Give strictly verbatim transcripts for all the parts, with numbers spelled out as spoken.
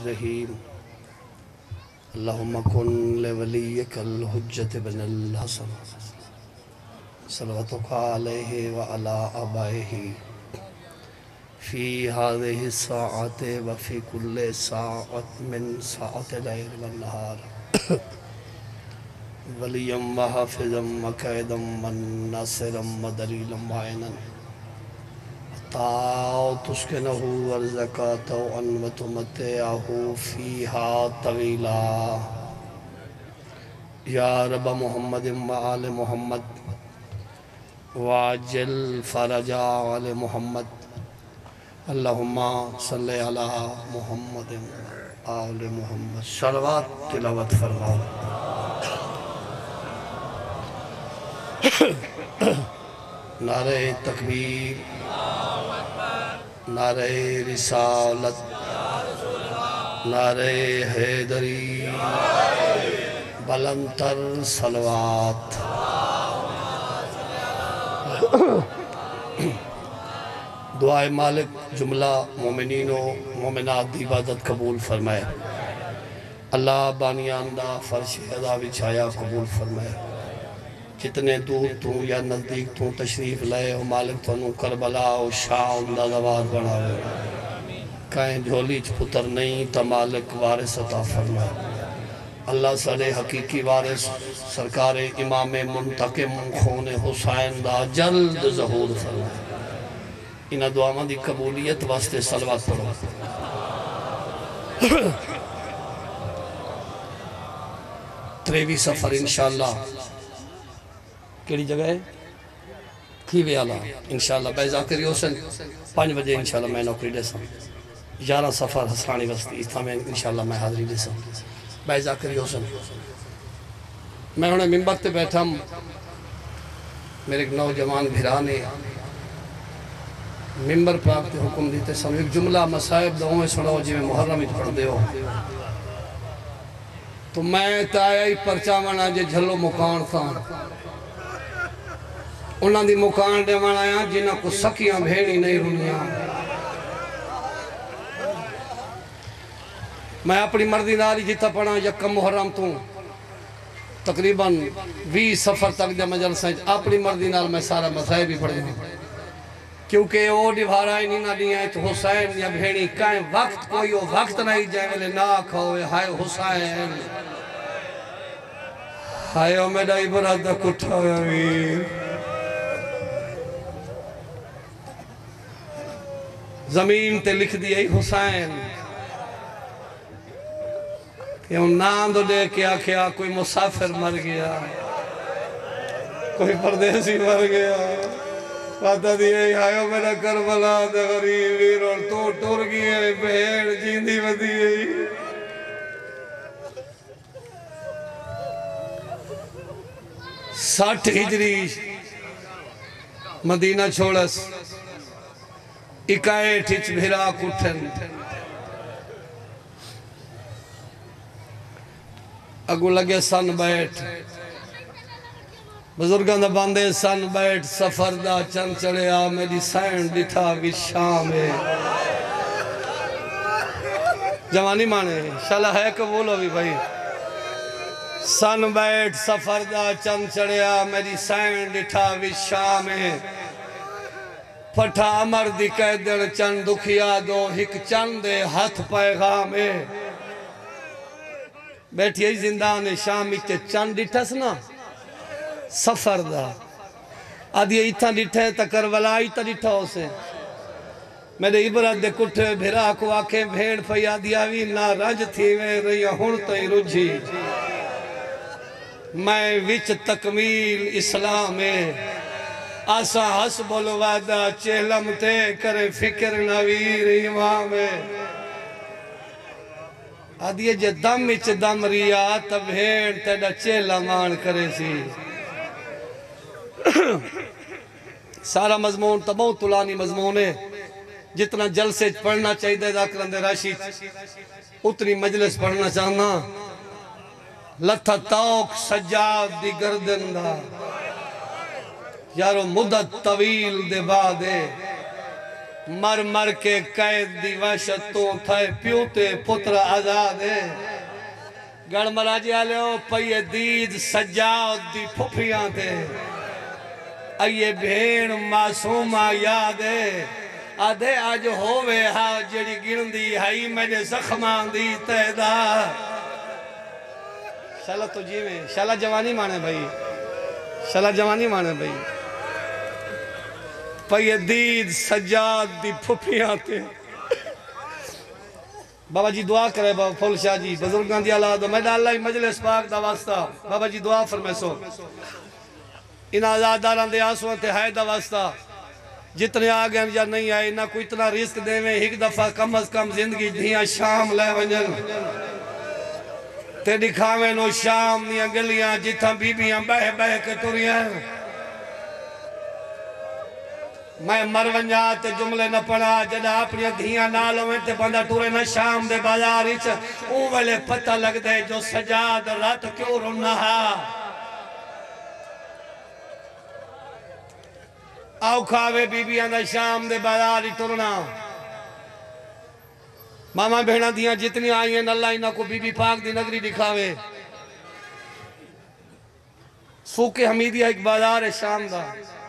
الرحیم اللہم کن لولیک الحجت بن الحسن صلواتک علیہ وعلا آبائہ فی هذه الساعت وفی کل ساعت من ساعت اللیل والنہار ولیم وحافظم وقیدم وناصرم ودلیلم وعینن تاؤ تسکنہو ورزکاتو انوتمتعہو فیہا طویلا یا رب محمد وآل محمد واجل فرجا آل محمد اللہم صلی علی محمد آل محمد صلوات تلاوت فرماؤ نعرہ تکبیر نعرہ رسالت نعرہ حیدری بلندتر صلوات دعائے مالک جملہ مومنین و مومنات دی عبادت قبول فرمائے اللہ بانیان دا فرش ادا بچھایا قبول فرمائے جتنے دور تو یا نزدیک تو تشریف لائے و مالک تو انہوں کربلا و شام دا دوار بڑھا ہوئے کہیں جھولی چھ پتر نہیں تا مالک وارث عطا فرمائے اللہ سارے حقیقی وارث سرکار امام منتقم خون حسین دا جلد ظہور فرمائے انہا دعا دی قبولیت واسطے صلوات پڑھو تریوی سفر انشاءاللہ کیڑی جگہ ہے کھیوے آلہ انشاءاللہ بے ذاکری حسن پانچ بجے انشاءاللہ میں نوکری لے سا یارہ سفر حسانی وستی اس میں انشاءاللہ میں حاضری لے سا بے ذاکری حسن میں انہیں ممبر تے بیٹھا میرے ایک نوجوان بھرانے ممبر پر آپ کے حکم دیتے سن ایک جملہ مسائب دعویں سنو جی میں محرم ہی پڑھ دے ہو تو میں تایا ہی پرچامانا جے جھلو مکان تھا انہاں دی مکان دے منایا جنہ کو سکیاں بھیڑی نہیں رونیاں میں اپنی مردی ناری جیتا پڑھا یکم محرم تو تقریباً وی سفر تک جا مجلسیں اپنی مردی نال میں سارا مسائب بھی پڑھ دیں کیونکہ وہ ڈھوارائیں نہیں نہ دیا تو حسین یا بھیڑی کہیں وقت کوئی وہ وقت نہیں جائے ملے ناک ہوئے ہائے حسین ہائے او میڈا عبرت کٹھا ہویا ویر زمین تے لکھ دیا ہی حسین کہ ان ناندو دے کیا کیا کوئی مسافر مر گیا کوئی پردیسی مر گیا پتہ دیئے ہائیو میرا کربلا دے غریب ویر اور تو ٹور گئے بھیڑ جیندی ودیئے ساٹھ ہجری مدینہ چھوڑس اکائے ٹھچ بھیرا کٹھن اگو لگے سن بیٹھ بزرگاں دا باندے سن بیٹھ سفر دا چند چڑے آ میری سین ڈٹھا بھی شام ہے جوانی مانے شالہ ہے قبولو بھی بھائی سن بیٹھ سفر دا چند چڑے آ میری سین ڈٹھا بھی شام ہے پھٹا مردی قیدر چند دکھیا دو ہک چند ہاتھ پیغام ہے بیٹھی ہی زندان شامی کے چند ڈٹھس نا سفر دا آدھی ایتھا ڈٹھے تا کربلا ایتھا ڈٹھا ہو سے میرے عبرت دے کٹھے بھیرا کو آکھیں بھیڑ پیا دیاوی نا رج تھی میں رہی ہون تئی رجھی میں وچ تکمیل اسلام ہے آسا حسب الوعدہ چہلم تے کرے فکر نویر امام ہے آدھیے جے دم اچ دم ریا تب بھیڑ تیڑا چہلمان کرے سی سارا مضمون تباؤ طولانی مضمون ہے جتنا جلسے پڑھنا چاہیے دے ذاکران دے راشید اتنی مجلس پڑھنا چاہنا لتھا توق سجاد دی گردن دا یارو مدت طویل دے بعد ہے مر مر کے قید دی وحشت تو تھائے پیوتے پتر آزاد ہے گڑ مراجی آلے ہو پئیے دید سجاد دی پھپیاں دے آئیے بھین معصومہ یاد ہے آدھے آج ہووے ہاں جڑی گرن دی ہائی میں نے زخمان دی تیدہ شالا تو جی میں شالا جوانی مانے بھائی شالا جوانی مانے بھائی پئیے دید سجاد دی پھپیاں تے بابا جی دعا کرے بابا پھول شاہ جی بزرگان دی اللہ دو میں دا اللہ مجلس پاک دا واسطہ بابا جی دعا فرمے سو ان آزاداران دے آسوان تے ہائے دا واسطہ جتنے آگئے یا نہیں آئے نہ کوئی اتنا رزق دے میں ایک دفعہ کم از کم زندگی دھیاں شام لے ونجن تے دکھاویں نو شام نیاں گلیاں جتھاں بیبیاں بہ بہ کے توریاں میں مر ونجا تے جملے نہ پڑھا جدہ اپنی دھیاں نالوں میں تے بندہ ٹورے نہ شام دے بازار اچھ اون ویلے پتہ لگ دے جو سجاد رات کیوں رنہا آو کھاوے بی بی آندا شام دے بازار ٹورنا ماما بہنہ دیاں جتنی آئی ہیں اللہ انہاں کو بی بی پاک دی نگری دکھاوے سوکے حمیدیہ ایک بازار ہے شام دا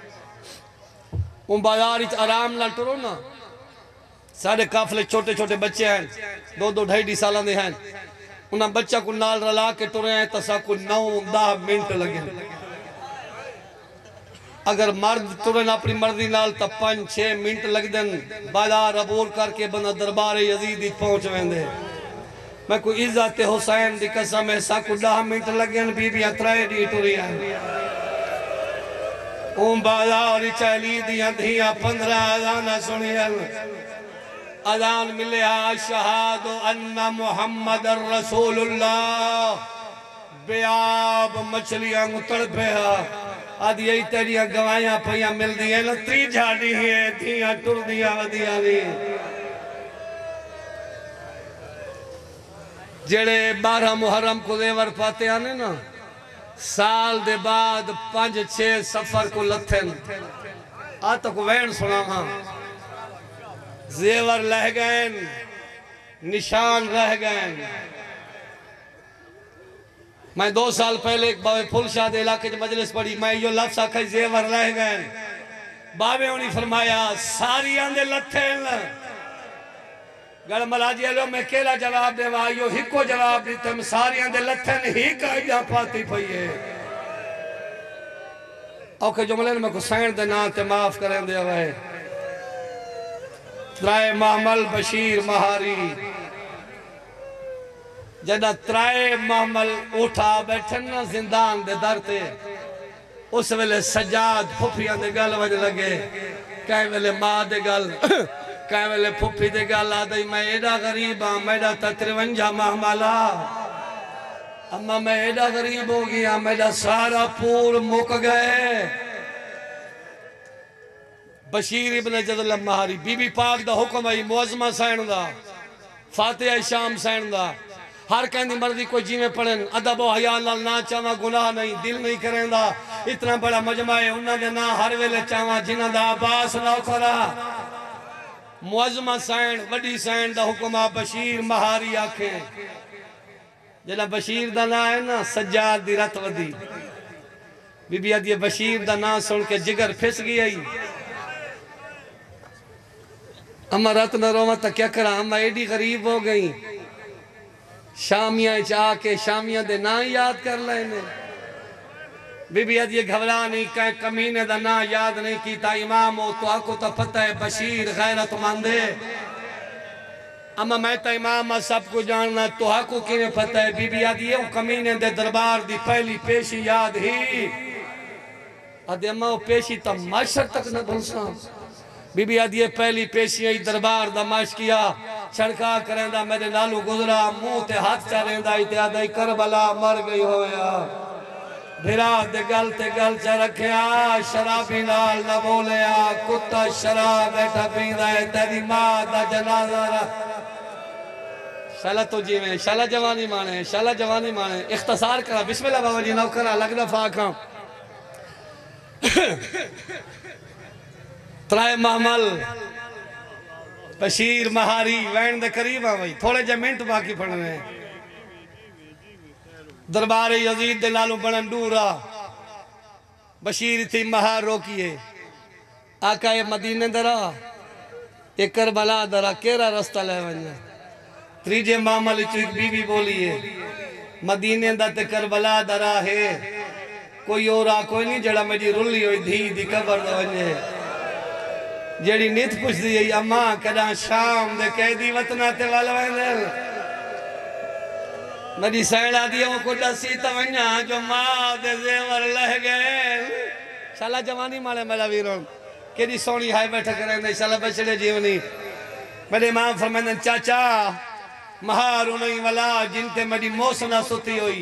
ان بازار اچھ آرام لال ٹرو نا سارے کافلے چھوٹے چھوٹے بچے ہیں دو دو ڈھائی ڈی سالان دے ہیں انہاں بچہ کو نال رلا کے ٹرے ہیں تسا کو نو دہ منٹ لگے اگر مرد ٹرے اپنی مردی نال تا پنچ چھے منٹ لگ دن بازار عبور کر کے بنا دربار یزیدی پہنچ ویندے میں کوئی عزت حسین دی قسم ہے سا کو دہ منٹ لگن بی بی اترائے دی ٹری ہیں اون بازار چلی دیاں دھیاں پندرہ آزانہ سنیاں آزان ملے شہاد ان محمد الرسول اللہ بیاب مچھلیاں اتڑ پہ آدھ یہی تیریاں گوائیاں پہیاں مل دیاں نا تری جھاڑی ہیں دھیاں ٹر دیاں ودیاں نہیں جڑے بارہ محرم کو زیور پاتے آنے نا سال دے بعد پانچ چھے سفر کو لتھن آتا کو وین سنا ہاں زیور لہ گئن نشان رہ گئن میں دو سال پہلے ایک باوے پھول شاہ دے علاقے جو مجلس پڑی میں یہ لفظ آکھا زیور لہ گئن باوے انہیں فرمایا ساری آندے لتھن گڑ ملاجی علیہ میں کیلا جواب دے وائیو ہکو جواب دیتے ہم ساری اندے لتھن ہی کائیاں پاتی پئیے اوکے جملے میں کو سین دے ناتے معاف کریں دے ہوئے ترائے محمل بشیر مہاری جدہ ترائے محمل اٹھا بیٹھن زندان دے درتے اس ویلے سجاد پھپیاں دے گل وجہ لگے کہیں ویلے ماں دے گل کہیں ویلے پھپی دے گل آدھائی میں ایڈا غریب ہاں میڈا تترونجا محملہ اما میں ایڈا غریب ہو گیا میڈا سارا پور مک گئے بشیر ابن جدل مہاری بی بی پاک دا حکم ہے معظمہ سین دا فاتحہ شام سین دا ہر کہندی مرضی کوئی جی میں پڑھیں ادب و حیاء اللہ نہ چاہاں گناہ نہیں دل نہیں کریں دا اتنا بڑا مجمع ہے انہاں دے نہ ہر ویلے چاہاں جنہ دا عباس نہ کرا معظمہ سین وڈی سین دا حکمہ بشیر مہاری آکھیں جنہ بشیر دا نا ہے نا سجاد دی رت ودی بی بی آدھی بشیر دا نا سن کے جگر پھس گئی ہے اما رت نہ روما تا کیا کرا اما ایڈی غریب ہو گئی شامیاں چاہ کے شامیاں دے نا یاد کر لینے بی بی آدھی گھولا نہیں کہیں کمینے دا نا یاد نہیں کیتا امام ہو تو آکو تا پتہ ہے بشیر غیرت مندے اما میں تا امام سب کو جاننا تو آکو کینے پتہ ہے بی بی آدھی ہے کمینے دے دربار دی پہلی پیشی یاد ہی آدھی اما وہ پیشی تا معاشر تک نہ بھنسا بی بی آدھی ہے پہلی پیشی ای دربار دا معاش کیا چھڑکا کریں دا میرے نالو گزرا منہ تے ہاتھ چاریں دا اتیادائی کربلا مر گئی ہویا بھرا دے گل تے گل چا رکھیا شرابی نال نہ بولیا کتا شراب بیٹھا پیندہ ہے تیری ماں دا جنازہ رہا شالا تو جی میں شالا جوانی مانے شالا جوانی مانے اختصار کرا بسم اللہ بابا جی نو کرا لگ دفعہ کھاں ترائے محمل بشیر مہاری وین دے قریب آئی تھوڑے جے منٹ باقی پڑھنے ہیں دربار یزید دے لالو بڑن ڈورا بشیر تھی مہار روکیے آقا یہ مدینہ درہ یہ کربلا درہ کیرا رستہ لے ونجا تریجے معامل چوک بی بی بولیے مدینہ دا تے کربلا درہ ہے کوئی اور کوئی نہیں جڑا مجھے رلی ہوئی دھی دی قبر دا ونجے جیڑی نیت پوچھ دی اماں کداں شام دے قیدی وطنہ تے والوین میری سینڈا دیوں کو ڈسی تونیا جو ماں دے زیور لہ گئے شالا جوانی مالے میرا ویرون کیڑی سونی ہائی بیٹھا کریں دے شالا بچڑے جیونی میرے امام فرمائن چاچا مہار انہی والا جن تے میری موسنہ ستی ہوئی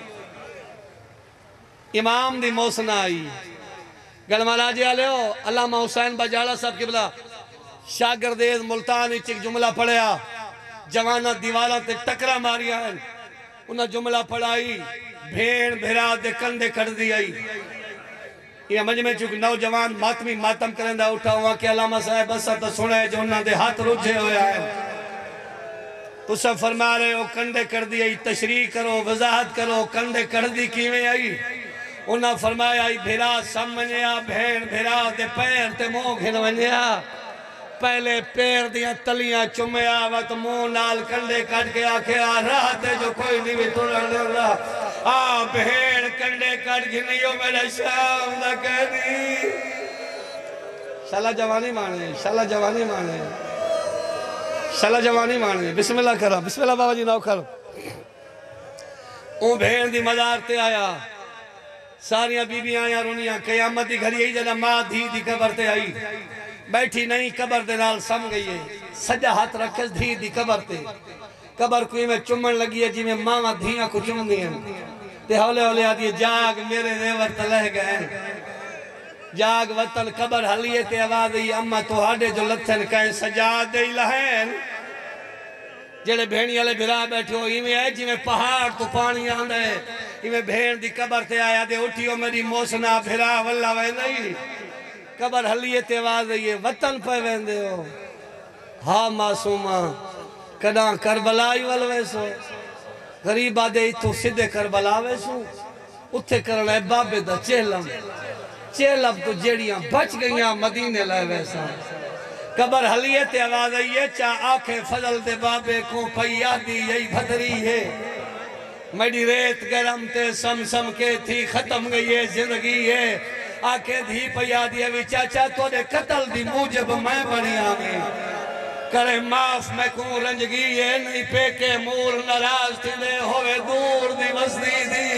امام دی موسنہ آئی گلمالا جی آلے ہو علامہ حسین بجالہ صاحب کی بلا شاگردیز ملتانی چک جملہ پڑھیا جوانہ دیوالا تے ٹکرا ماریا ہے انہا جملہ پڑھائی بھین بھیرا دے کندے کر دی آئی یہ مجمع چکہ نوجوان ماتمی ماتم کرندہ اٹھا ہوا کہ علامہ صاحب بسا تو سنے جو انہا دے ہاتھ رجھے ہویا ہے تو سب فرما رہے ہو کندے کر دی آئی تشریح کرو وضاحت کرو کندے کر دی کیویں آئی انہا فرمایا آئی بھیرا سمجھیا بھین بھیرا دے پیر تے مو گھن ونیا پہلے پیر دیا تلیاں چمیا وقت مو نال کنڈے کٹ کے آکھے آ رہا تے جو کوئی نہیں بھی تولن دے رہا آ بہن کنڈے کٹ گھنیو میرے شام دا کہہ دی شالا جوانی مانے شالا جوانی مانے شالا جوانی مانے بسم اللہ کرا بسم اللہ بابا جی ناؤ کر اون بہن دی مدار تے آیا ساریاں بی بی آیا رونیاں قیامت دی گھڑی آئی جنا ماں دھی دی قبر تے آئی بیٹھی نہیں قبر دے نال سم گئی ہے سجا ہاتھ رکھے دھی دی قبر تے قبر کوئی میں چمن لگی ہے جی میں ماں دھیاں کو چمن دی ہیں تے ہولے ہولے آدھی جاگ میرے دیور تلہ گئے جاگ وطن قبر حلیے تے آواز ای اممہ تو ہاڑے جو لتھن کہیں سجاد دے لہین جڑے بھینی والے بھرا بیٹھے ہو ایویں ہے جی میں پہاڑ تو پانی آندے ایویں بھین دی قبر تے آیا دے اٹھیو میری موسنا بھرا واللہ وے نہیں قبر حلیے تے آواز ہے وطن پہ ویندے ہو ہاں معصومہ کداں کربلائی والویسو غریب آدھے تو سدھے کربلا ویسو اتھے کرنا ہے بابے دا چہلم چہلم تو جیڑیاں بچ گئیاں مدینے لائے ویسا قبر حلیے تے آواز ہے چاہ آنکھیں فضل دے بابے کو پیا دی یہی بھدری ہے میری ریت گرم تے سم سم کے تھی ختم گئی ہے زندگی ہے آکے دھی پیا دیا وی چاچا تو دے قتل دی موجب میں بنی آگئی کرے معاف میں کون رنجگی ہے نہیں پہ کے مور نراز تھی دے ہوئے دور دی وزدی دی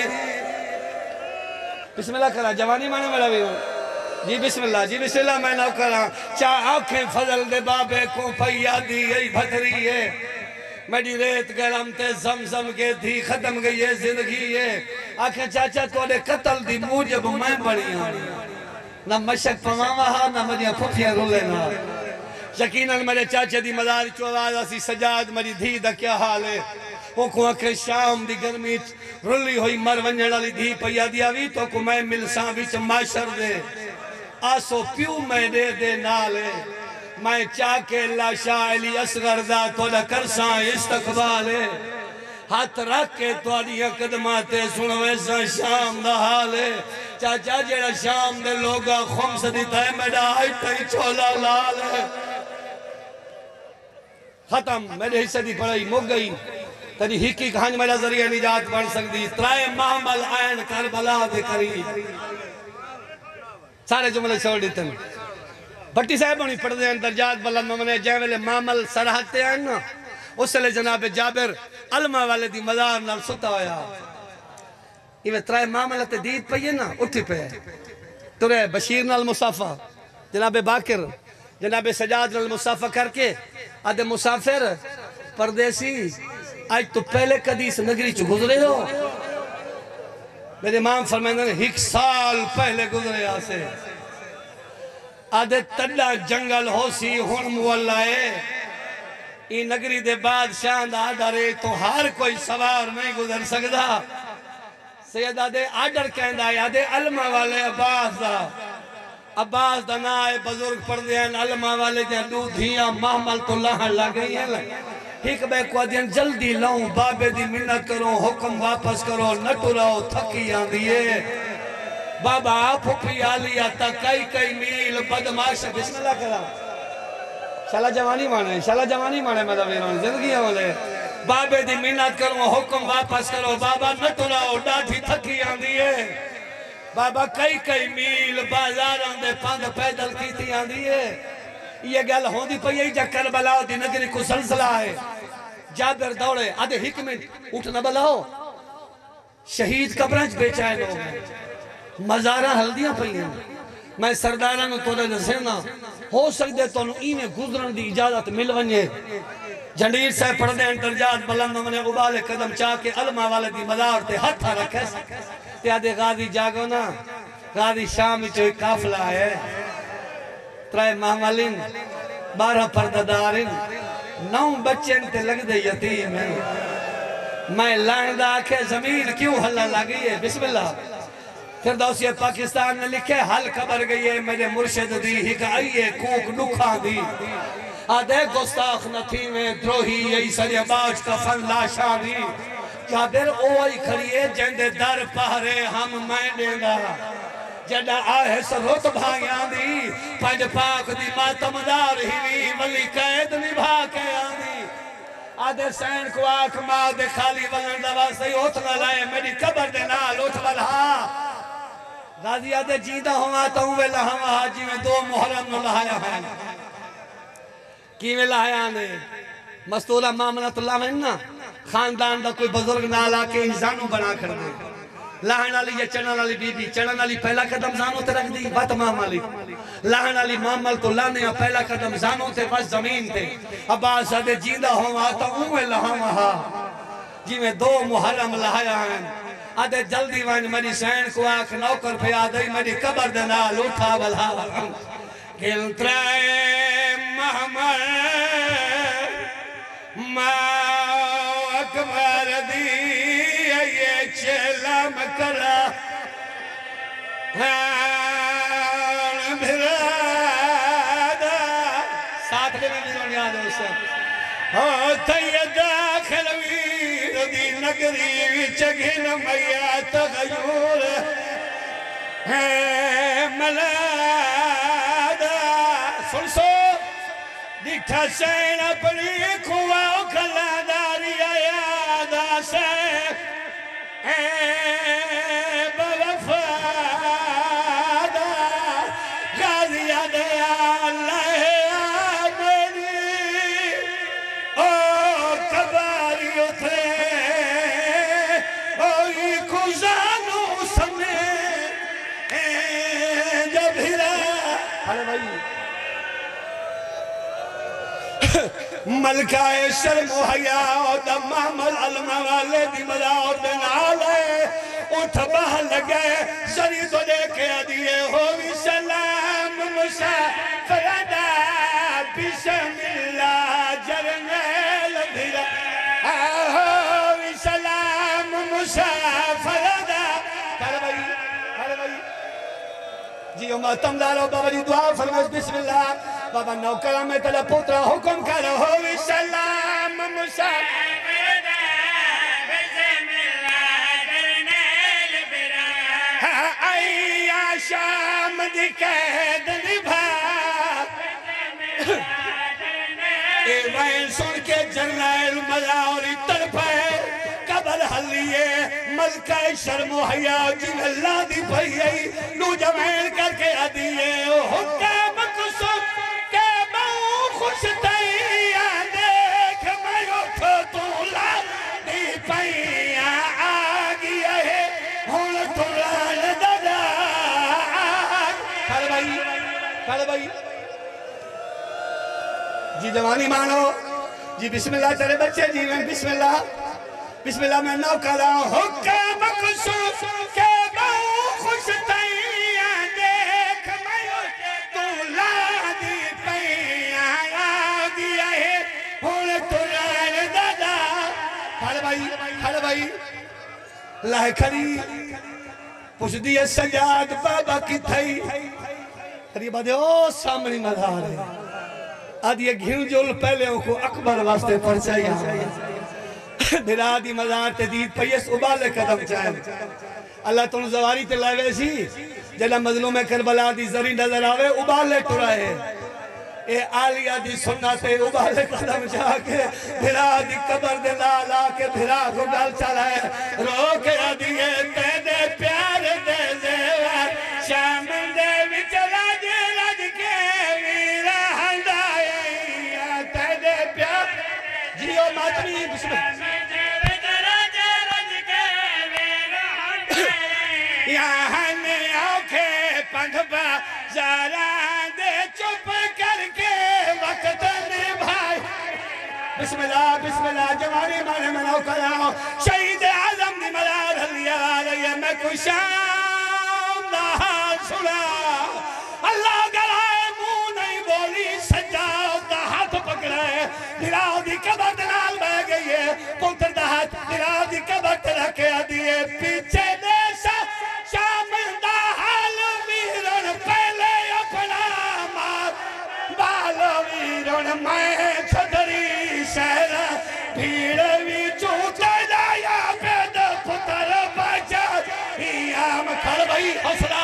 بسم اللہ کرا جوانی مانے میرا بھی ہوں جی بسم اللہ جی بسم اللہ میں نہ کرا چاہ آنکھیں فضل دے بابے کو پیا دی یہی بھتری ہے میری ریت گرم تے زمزم کے تھی ختم گئی ہے زندگی ہے آنکھیں چاچا تو نے قتل دی موجب میں بڑی ہوں نہ مشک پواں وہاں نہ مجھے پھپیاں رولے نہ یقیناً میرے چاچا دی مداری چوواز اسی سجاد میری دھی دا کیا حال ہے وہ کو آنکھیں شام دی گرمی رلی ہوئی مر ونجن علی دھی پیا دیا وی تو کو میں ملساں بیچ معاشر دے آسو پیو میں دے دے نالے میں چاکے اللہ شاہ علی اصغر دا تو لکرساں استقبالے ہاتھ رکھ کے تو آدھیا قدماتے سنوے سا شام دا حالے چاچا جیڑا شام دے لوگا خمس دیتا ہے میڈا آئی تائی چولا لالے ختم میرے حصہ دی پڑھائی مک گئی تری ہکی کھانج میرا ذریعہ نجات بڑھ سکتی ترائے محمل آئین کربلا دے کری سارے جملے چھوڑ دیتے ہیں بھٹی صاحب انہی پڑھ دیں درجات بلند ممنے جائے ویلے معامل سرحتے ہیں نا اس لئے جناب جابر علمہ والے دی مدار نال ستا ہویا یہ ترائے معاملت دید پہ یہ نا اٹھی پہ ترے بشیر نال مصافہ جناب باکر جناب سجاد نال مصافہ کر کے آدھے مسافر پردیسی آج تو پہلے قدیس نگری چو گزرے ہو میرے امام فرمائندہ نے ایک سال پہلے گزرے آسے آدھے تڑا جنگل ہو سی ہن مولائے ای نگری دے بعد شاند آڈرے تو ہر کوئی سوار نہیں گزر سکتا سید آدھے آڈر کہندہ ہے آدھے علمہ والے عباس دا عباس دنائے بزرگ پڑھ دیں علمہ والے جہاں دو دھیاں محمل تو لہن لگئی ہیں ایک بے کو دیں جلدی لاؤں بابے دی منت کرو حکم واپس کرو نٹو رہو تھکی آن دیئے بابا آپ پھی آلی آتا کئی کئی میل بدماش بسم اللہ کرا شالا جوانی مانے شالا جوانی مانے مدہ ویران زندگی ہولے بابے دی منت کرو حکم واپس کرو بابا نٹو رہو ڈاٹھی تھکی آن دیئے بابا کئی کئی میل بازاران دے پاند پیدل کی تھی آن دیئے یہ گل ہوں دی پئی جا کربلا دی نگری کو زلزلہ ہے جابر دوڑے آدھے ہک منٹ اٹھنا بلاؤ شہید قبرنچ بیچائے لوگ ہیں مزارہ ہلدیاں پئی ہیں میں سردارہ نو توڑے دسینا ہو سکتے تو انہوں اینے گزرن دی اجازت مل ونجے جنڈیر سے پڑھ دیں انترجات بلند میں نے غبال قدم چاہ کے علمہ والے دی مدار تے ہتھا رکھے تے آدھے غازی جاگو نا غازی شام چوئی کافلہ ہے ترائے محملین بارہ پرددارین نو بچین تے لگ دے یتیم ہیں میں لائن دا آکھے زمین کیوں حلہ لگئی ہے بسم اللہ فردوسی پاکستان نے لکھے حل قبر گئی ہے میرے مرشد دی ہی کہ آئیے کوک نکھا دی آدھے گستاخ نتھی میں دروہی یہی سری باج کا فن لاشا دی جابر اوہی کھڑیے جندے در پہرے ہم میں دیں گا جڑا آئے سروت بھائیاں دی پنج پاک دی ماتمدار ہی ولی قید نبھا کے آدھی آدھے سین کو آنکھ ماں دے خالی ولن دوا سے اتنا لائے میری قبر دے نال اٹھ بلہا غازی آدھے جیدہ ہوا تو ہوئے لہاں حاجی میں دو محرم نو لہایا ہیں کیویں لہایا نے مستورہ معاملت اللہ میں نا خاندان دا کوئی بزرگ نالا کے انسانوں بنا کر دے لہن علی یہ چڑھن علی بی بی چڑھن علی پہلا قدم زانوں تے رکھ دی بات مام علی لہن علی مامل کو لانے پہلا قدم زانوں تے بس زمین تے عباس آدھے جیندہ ہوں آتا ہوں میں لہاں وہاں جی میں دو محرم لہایا ہیں آدھے جلدی وائن میری سین کو آنکھ نوکر پہ آدھے میری قبر دینا لوٹھا بلہا گل ترائے محمد ماں اکبر دی یہ چلا مکرہ ہاں بھرادا ساتھ لے میں میرون یاد ہو سب ہو تیدہ خلویر دی نگری چگن میا تغیور ہے ملادا سن سو دیکھا سین اپنی کھواؤ کھلا داری آیادا سے ملکہ شرم و حیاء دا محمل علمہ والے دی مدار دن آلے اٹھ بہ لگے سری تو دیکھے دیئے ہووی سلام مسافردہ بسم اللہ جرنیل بھیرا ہووی سلام مسافردہ کھر بھائی کھر بھائی جی امہ تمدارو بابا جی دعا فرمائش بسم اللہ بابا نوکرہ میں تلے پوترہ حکم کرو ہووی سلام مسافردہ بسم اللہ جرنیل بھیرا آئی آشام دی قید نبھا اے وائن سن کے جرنیل ملاوری طرفے قبر حلیے ملکہ شرم و حیاء جن اللہ دی بھئی نو جمعین کر کے آدھیے حکم قصد کے ماں خوش تیاں دیکھ میں اٹھو تو لادی پائیاں آگیا ہے ہون تو لال دادا کھڑ بھائی کھڑ بھائی جی جوانی مانو جی بسم اللہ تیرے بچے جی میں بسم اللہ بسم اللہ میں نو کرا حکم قصد کے ماں خوش تیاں دیکھ میں اٹھو تو لادی پائیاں آگیا ہے ہون تو لال دادا کھڑ بھائی کھڑ بھائی لائے کھڑی پوچھ دیئے سجاد بابا کی تھئی قریب آدھے او سامنی مدار ہے آدھ یہ گھن جول پہلے ان کو اکبر واسطے پرچائی آئے بلا دی مزار تدید پیس ابالے قدم چاہے اللہ تن زواری تے لائے ویسی جلہ مظلوم کربلا دی زری نظر آوے ابالے ٹرائے اے آلیہ دی سنتے ابالے قدم جا کے بھرا دی قبر دے لالا کے بھرا کو ڈال چلائے روکے دیئے تینے پیار دے زیور شام دے وچ رج رج کے ویرہ ہندائے تینے پیار جیو ماتمی بسم اللہ یہاں نے آنکھے پنکھ پا زاران دے چپ کر کے وقت نبھائی بسم اللہ بسم اللہ جوانی مانے مناؤ کراؤ شہید اعظم دی مدار حلیہ آرہی میں کوئی شام دہا سنا اللہ گلائے منہ نہیں بولی سجاؤ دا ہاتھ پکڑائے دلاؤ دی قبر دنال بہ گئی ہے پتر دا ہاتھ دلاؤ دی قبر ترکے دیئے پیچھے دیشا شام دا حال ویرن پہلے اپنا مار بال ویرن میں چھتری شہر بھیڑ وی چوٹے جایا پید پتر بچا ایام کھڑ بھئی حسنا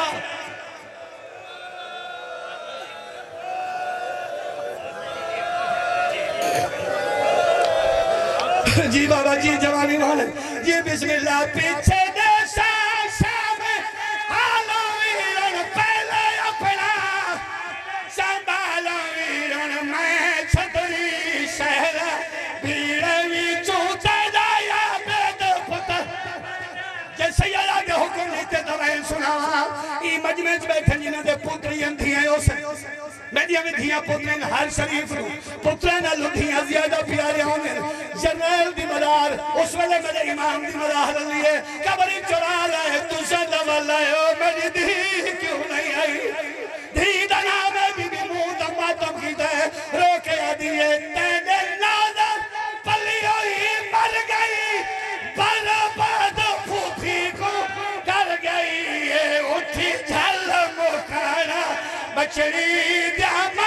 جی بابا جی جوانی والے جی بسم اللہ پیچھے دیشا شام حال ویرن پہلے اپنا سنبھال ویرن میں چھتری شہر بھیڑ وی چوٹے جایا بید پتر جیسے یہ آگے حکم لیتے دوائیں سناوا ای مجمع بیٹھن جنہ دے پتری اندھیاں اسے میڈیا میں دھیاں پترین ہر شریف رو پترین لدھیاں زیادہ پیارے ہونے جنریل دی مدار اس ویلے میرے امام دی مدار لیے کبری چرا لائے تجھے دوا لائے او میری دھی کیوں نہیں آئی دھی دنا میں بھی بھی موں دمہ تم کی دے روکے دیئے تینے نادر پلی ہوئی مر گئی برباد پھوپھی کو کر گئی اٹھی جھل مکانا بچڑی دیاں